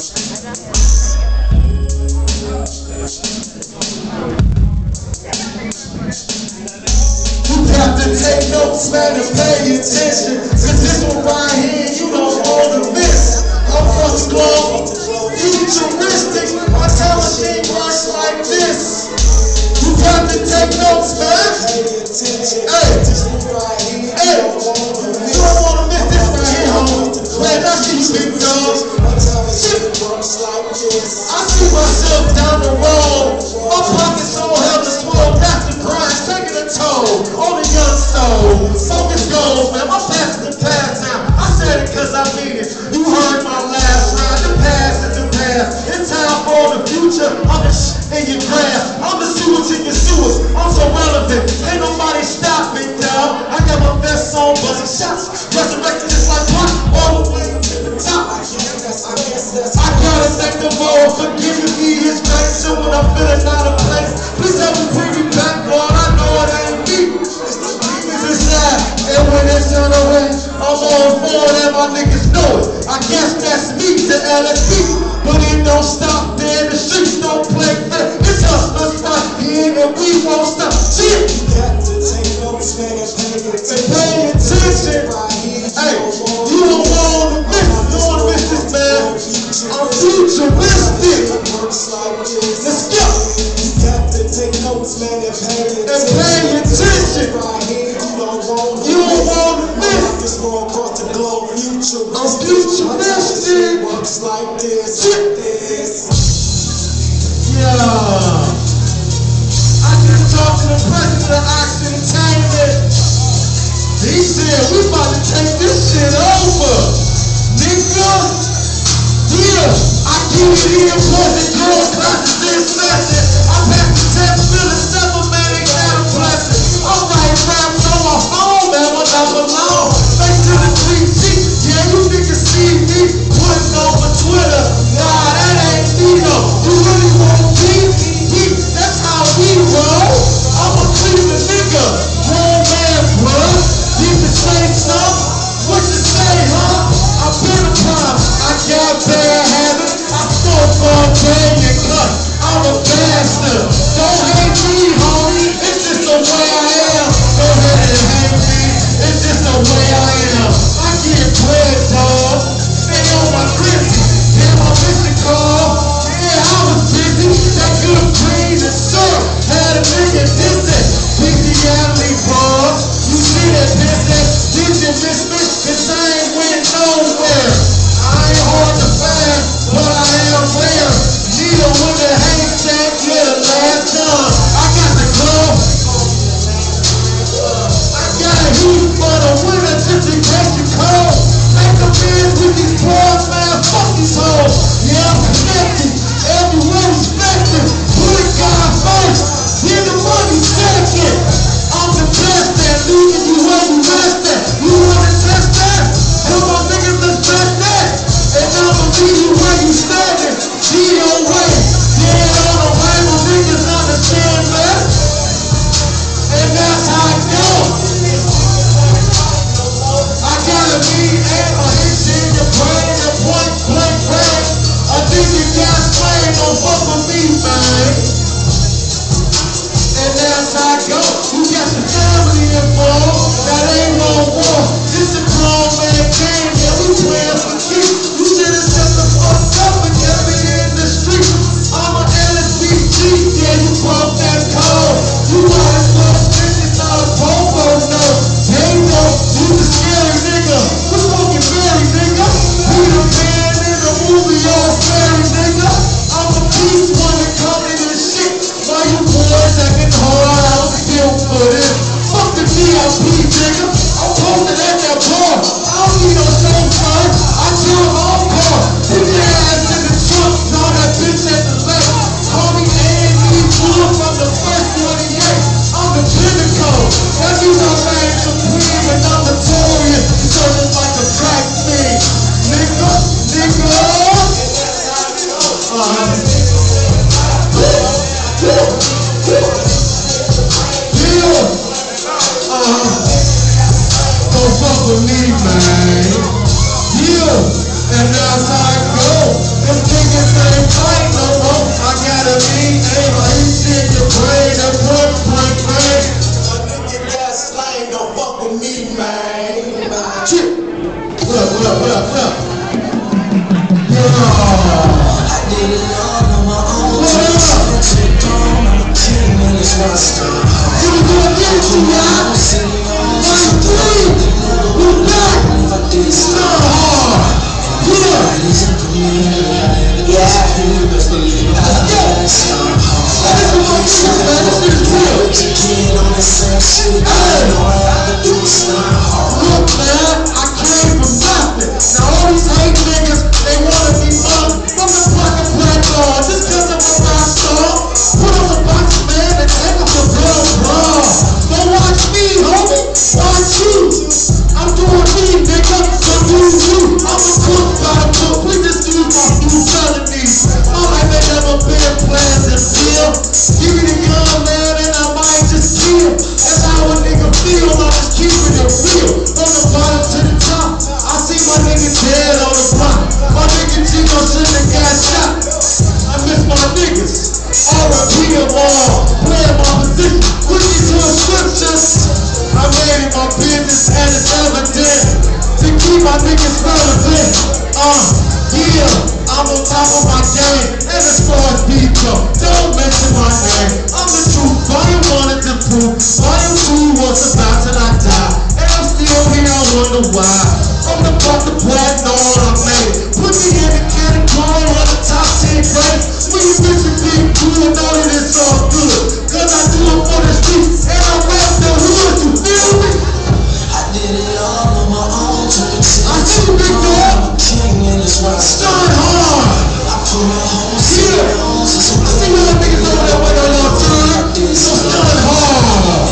have to take notes, man, and pay attention. Cause this one right here, you don't want to miss. I'm first globe, futuristic. My talent ain't works like this. You got to take notes, man. Hey, hey, you don't want to miss this right here, homie. Man, that's you, big dog. I see myself down the road. My pockets so held to swell, that's the grind, taking a toll on the young soul. Focus goals, man, my past is the past now. I said it cause I mean it. You heard my last rhyme, the past is the past. It's time for the future, I'm the in your grass. I'm the sewage in your sewers, I'm so relevant. Ain't nobody stop me, dog. I got my best on, buzzing shots. Resurrected just like what? All the way to the top. I gotta thank the Lord for giving me his grace. And when I'm feeling out of place, please help me bring me back, Lord. I know it ain't me. It's the demons inside. And when it's on the way, I'm all for it and my niggas know it. I guess that's me to LSD. But it don't stop there. The streets don't play fair. It's hustlers right here and we won't stop. Shit! You got to take notes, man, and pay attention. Hey, you don't want to miss. You don't want to miss this, man. I'm futuristic. Let's go. You got to take notes, man, and pay attention. You don't want to miss. I'm futuristic. Yeah. I just talked to the president of Oxentertainment. He said, we about to take this shit over. Nigga. Yeah. I keep it in boys and girls, classes in session. I passed the test, feeling simple, man, they got a blessing. I'm writing raps on my phone, man, when I'm alone. Face to the 3G, yeah, you niggas see me putting over Twitter. Nah, that ain't me though. You really want me? That's how we roll. I'm a Cleveland nigga, grown man, bruh. You can say something, what you say, huh? I've been a prime, I got bad habits. I smoke all day and cut. I'm a bastard. Don't hate me, homie. It's just the way I am. Go ahead and hate me. It's just the way I am. I get bread, dog. Stay on my grizzly. Damn, my mission call. Yeah, I was busy. That good green and syrup had a nigga dizzy. Busy alley, bro. You see that business? Did you miss me? Cause I ain't went nowhere. I ain't hard to find, but I am rare. Needle with a haystack, yeah, the last done. I got the glove. I got a heat for the winter just in case you cold. Make a man with these boys, man, fuck these hoes. Yeah, I'm connected, everywhere respected. Put it God first, then the money second. I'm the best at leaving you where you rest at. You wanna test that? Come on, niggas, let's test that. And I'ma leave you where you standing. G.O.A. Yeah, on the way, my niggas understand that. And that's how it goes. I gotta be at a hit in your brain and point blank range. I think you got sprayed, don't fuck with me, man. And that's how it goes. You got the family involved. That ain't no war. This a grown man game. Yeah, we playing for keeps. You should have shut the fuck up and kept it in the street. I'm a LSBG. Yeah, you broke that code. You might as well spend it on a popo, no. Hey, no, you the scary nigga. We're smoking berry, nigga. We the man in the movie, all fairy, nigga. I'm a beast when it comes to this shit. Why you boys acting hard? I was built for this. Fuck the VIP, nigga. I'm posted at that bar. I don't need no chauffeur. I chill my own car. Put your ass in the trunk. Draw that bitch at the left. Call me A&E Wood from the first 28. I'm the pinnacle. That means I'm reign supreme and I'm notorious. So it's like a crack thing. Nigga, nigga. Don't fuck with me, man. Yeah, and that's how it goes. I'm on top of my game, and as far as beat go, don't mention my name. I'm the truth, volume 1 is the proof. Volume 2 was about till I die, and I'm still here, I wonder why. From the block to platinum, I made it. Put me in the category of the top 10 greats. When you mention big good, know that it's all good. Cause I do it for the streets, and I rap the hood, you feel me? I did it all on my own, I see you, big dog. Start hard. I put my whole shit on. I see y'all niggas over there waiting on y'all turn. So start hard.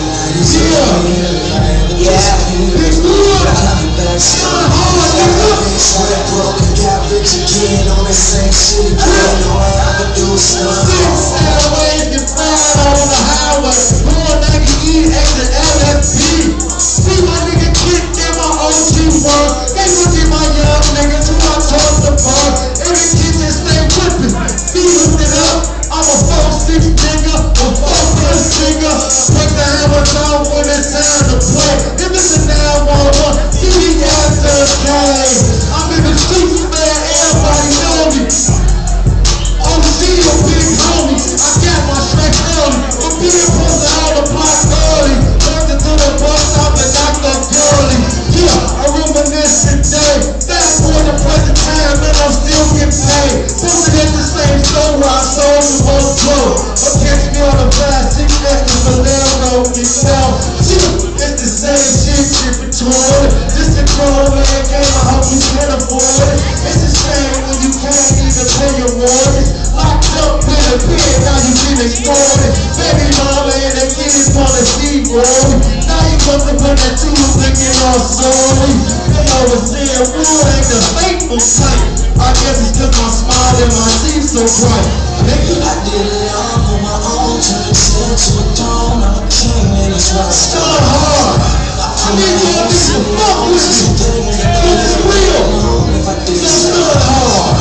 Yeah. Big good. Start hard, nigga. Sweat broke and got rich again on the same shit again. All I ever do is start hard. Airways get fired on the highway. Going 90 exit LFP. See my nigga kick in my OG world. They look at my young niggas who I told the bar. Every kitchen stay whipping, feeling it up. I'm a 4-6 nigga, a 4-plus nigga. Take the hammer down when it's time to play. If it's a 911, give me after the game. I'm in the streets, man, everybody know me. OG a big homie, I got my strength early. From being posted on the block early. Turned into the bus stop and knocked up girly. Yeah, I reminisce today. Fast forward to present time, and I'm still getting paid. Posted at the same store where I sold the most clothes. But catch me on the plastic necklace, Valero, you know. It's the same shit, shipping toward it. Just a grown man game, I hope you can afford it. It's a shame when you can't even pay your mortgage. Locked up in a pen, now you get extorted. Baby mama and the kids on the seat rolling. Now you must have put that tube looking all sorry. They always said wood ain't the faithful type. I guess it's cause my smile and my teeth so bright. Nigga, I did it all on my own, turned the shit to a throne. I'm a king and that's why I start hard. I need y'all niggas to fuck with me. Cause it's real. So start hard.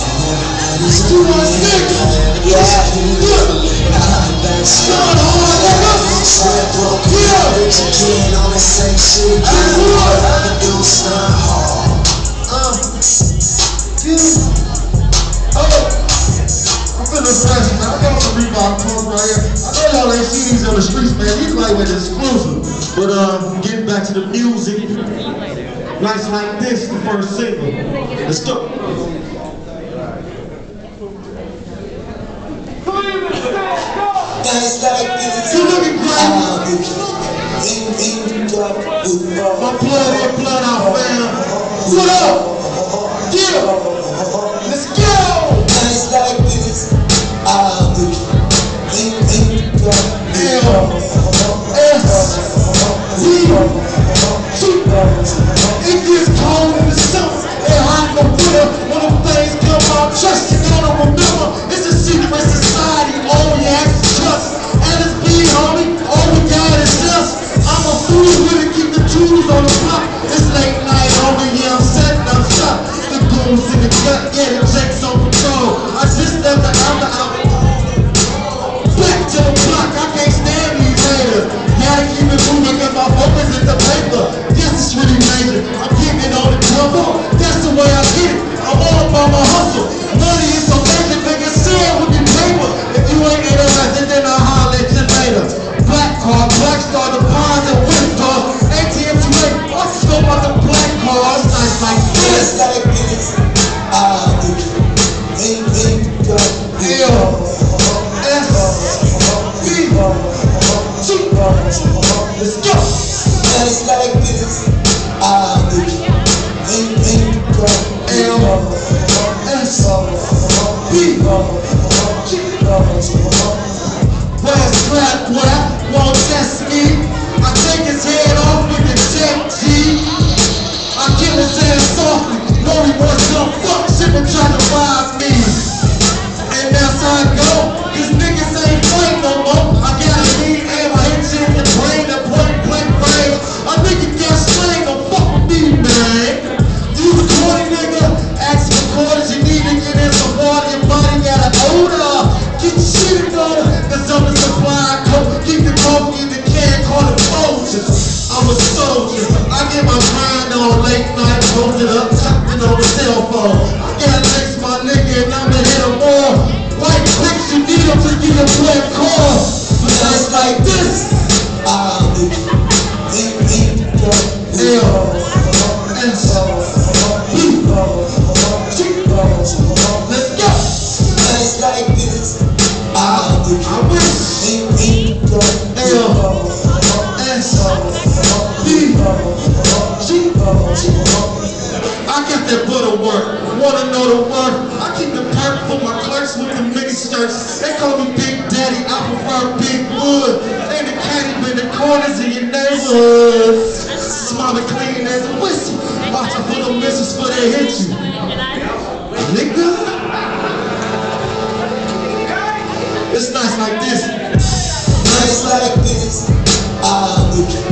216. Yeah. Start hard, nigga. Sweat broke, yeah. Rich again on the same shit. All I ever do is start hard. I'm feeling fresh, man. I got all the Reebok pumps right here. I know y'all ain't seen these on the streets, man. These lightweight exclusive. But getting back to the music. Nights like this, the first single. Let's go. Nights like this. You looking great. My blood in, blood out, fam. What up? Yeah. Let's go. Nights like this. It gets cold in the summer and hot in the winter. When them things come out, trust you gonna remember. It's a secret society, all we ask is trust. LSB, homie, all we got is us. I'm a fool with it, keep the tools on the block. It's late night, homie, yeah, I'm setting up shop. The goons in the gut, yeah, the checks on patrol. I just left the out. Back to the block, I can't stand these haters. Gotta keep it moving, cause my focus is the paper. Yes, it's really major. I'm getting it on the cover. That's the way I get it. I'm all about my Where's clap, won't test me. I take his head off with the jet G. I kill his ass softly. Know he wants some fuck shit and try to rob me. And that's how I go. These niggas ain't fight no more. I got a lead and I hit you in the brain, the point blank range. A nigga got slain, don't fuck with me, man. You a corny nigga, ask for quarters, you need to get in some water, your body got an odor. Get your shit in order, cause I'm the supply coat. Keep the coke in the can, call it Folgers. I'm a soldier, I get my grind on late night, hold it up, tapping on the cell phone. I gotta text my nigga and I'ma hit him more. White clicks, you need him to get a black car. But that's like this. Let's go. Nights like this, I wish. I got that butter work. Wanna know the work? I keep the perk for my clerks with the mini skirts. They call me Big Daddy, I prefer Big Wood. Ain't the caddy in the corners of your neighborhood. Smiling clean as a whistle. Watch out for the misses before they hit you. Nigga. It's nice like this. nights like this,